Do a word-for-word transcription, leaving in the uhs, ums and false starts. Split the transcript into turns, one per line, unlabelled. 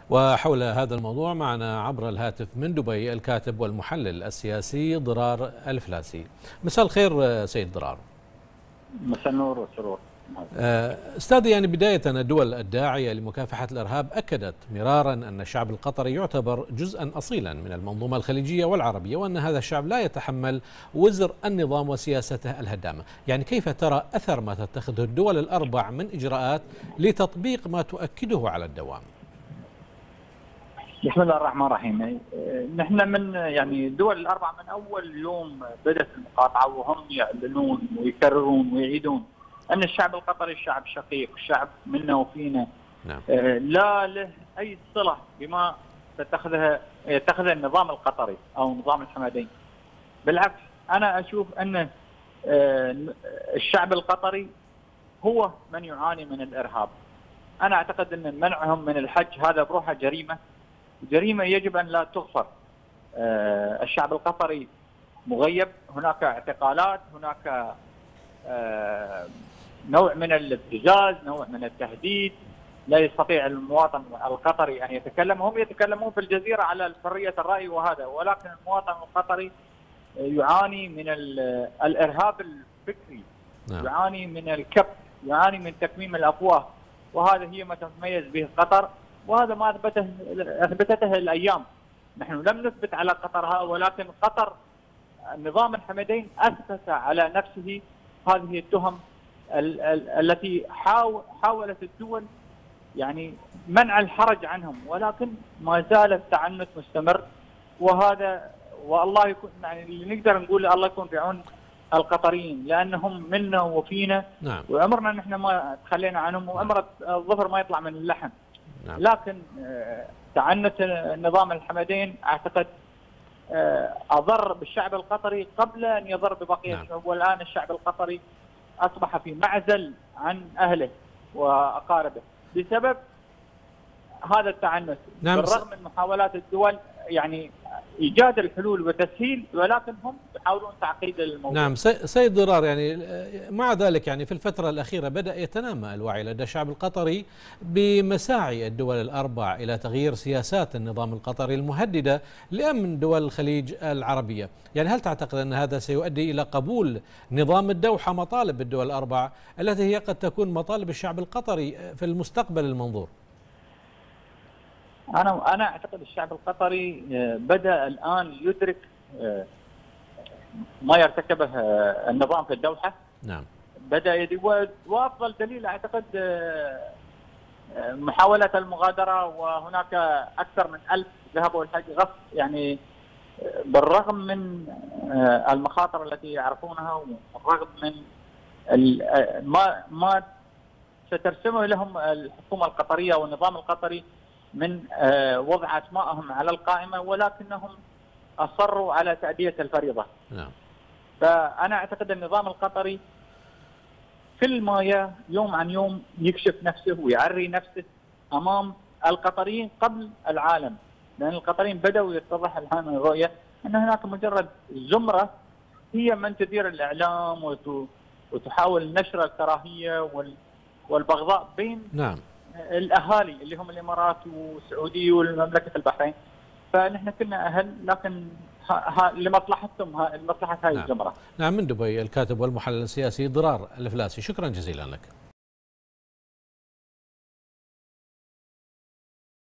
وحول هذا الموضوع معنا عبر الهاتف من دبي الكاتب والمحلل السياسي ضرار الفلاسي. مساء الخير سيد ضرار.
مساء النور والسرور.
استاذي، يعني بداية الدول الداعية لمكافحة الإرهاب أكدت مرارا أن الشعب القطري يعتبر جزءا أصيلا من المنظومة الخليجية والعربية، وأن هذا الشعب لا يتحمل وزر النظام وسياسته الهدامة. يعني كيف ترى أثر ما تتخذه الدول الأربع من إجراءات لتطبيق ما تؤكده على الدوام؟
بسم الله الرحمن الرحيم. نحن من يعني الدول الأربع من أول يوم بدأت المقاطعة وهم يعلنون ويكررون ويعيدون أن الشعب القطري شعب شقيق، شعب منا وفينا.
نعم.
لا له أي صلة بما تتخذها يتخذه النظام القطري أو نظام الحمدين. بالعكس، أنا أشوف أن الشعب القطري هو من يعاني من الإرهاب. أنا أعتقد أن منعهم من الحج هذا بروحه جريمة، جريمة يجب أن لا تغفر. الشعب القطري مغيب، هناك اعتقالات، هناك نوع من الابتزاز، نوع من التهديد، لا يستطيع المواطن القطري أن يتكلم. هم يتكلمون في الجزيرة على حرية الرأي وهذا، ولكن المواطن القطري يعاني من الإرهاب الفكري، يعاني من الكبت، يعاني من تكميم الأفواه، وهذا هي ما تتميز به قطر، وهذا ما أثبته أثبتته الأيام. نحن لم نثبت على قطر، ولكن قطر النظام الحمدين أثبت على نفسه هذه التهم ال ال التي حاول حاولت الدول يعني منع الحرج عنهم، ولكن ما زال التعنت مستمر. وهذا والله يكون يعني اللي نقدر نقول الله يكون في عون القطريين، لأنهم منا وفينا.
نعم.
وعمرنا نحن ما تخلينا عنهم، وعمر الظفر ما يطلع من اللحم.
نعم.
لكن تعنت النظام الحمدين أعتقد أضر بالشعب القطري قبل أن يضر ببقية
نعم.
الشعوب، والآن الشعب القطري أصبح في معزل عن أهله وأقاربه بسبب هذا التعنت.
نعم.
بالرغم من محاولات الدول يعني إيجاد الحلول وتسهيل، ولكن هم يحاولون تعقيد الموضوع.
نعم سيد ضرار، يعني مع ذلك يعني في الفترة الأخيرة بدأ يتنامى الوعي لدى الشعب القطري بمساعي الدول الأربع إلى تغيير سياسات النظام القطري المهددة لأمن دول الخليج العربية. يعني هل تعتقد أن هذا سيؤدي إلى قبول نظام الدوحة مطالب الدول الأربع التي هي قد تكون مطالب الشعب القطري في المستقبل المنظور؟
أنا أنا أعتقد الشعب القطري بدأ الآن يدرك ما يرتكبه النظام في الدوحة.
نعم.
بدأ يدي، وأفضل دليل أعتقد محاولة المغادرة، وهناك أكثر من ألف ذهبوا الحج غصب، يعني بالرغم من المخاطر التي يعرفونها، والرغم من ما ما سترسمه لهم الحكومة القطرية والنظام القطري من وضع أسمائهم على القائمة، ولكنهم أصروا على تأدية الفريضة.
نعم.
فأنا أعتقد النظام القطري كل ما يوم عن يوم يكشف نفسه ويعري نفسه أمام القطريين قبل العالم، لأن القطريين بدأوا يتضح الآن الرؤية أن هناك مجرد زمرة هي من تدير الإعلام وتحاول نشر الكراهية والبغضاء بين
نعم.
الأهالي اللي هم الإمارات والسعودية والمملكة البحرين. فنحن كنا أهل، لكن ها ها لمصلحتهم، ها لمصلحة هذه
نعم.
الزمرة.
نعم. من دبي الكاتب والمحلل السياسي ضرار الفلاسي، شكرا جزيلا لك.